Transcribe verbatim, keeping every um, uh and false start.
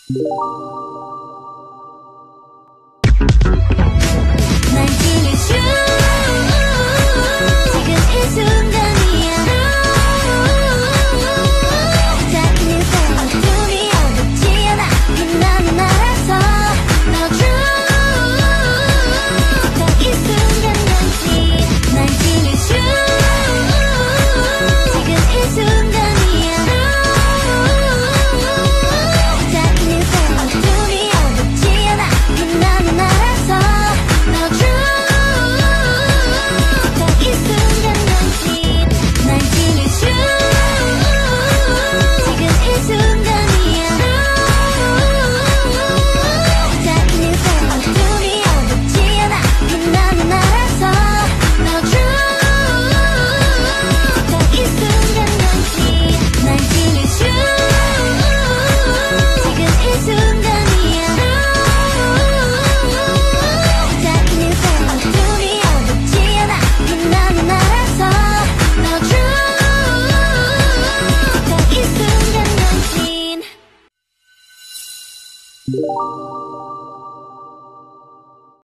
날 들려줘 지금 이 순간이야 작은 인생 꿈이 어둡지 않아 빛나는 알아서 넣어줘 더 이 순간까지 날 들려줘 지금 이 순간이야 작은 인생 꿈이 어둡지 않아 빛나는 알아서 넣어줘 더 이 순간까지 날 들려줘 지금 이 순간이야 작은 인생 꿈이 어둡지 않아 빛나는 알아서 넣어줘 더 이 순간까지 날 들려줘 지금 이 순간이야 작은 인생 꿈이 어둡지 않아 빛나는 알아서 넣어줘 더 이 순간까지